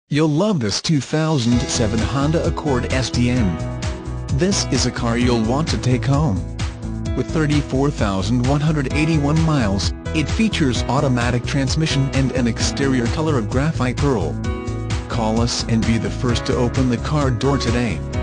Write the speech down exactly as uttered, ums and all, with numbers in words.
You'll love this two thousand seven Honda Accord S D N. This is a car you'll want to take home. With thirty-four thousand one hundred eighty-one miles, it features automatic transmission and an exterior color of Graphite Pearl. Call us and be the first to open the car door today.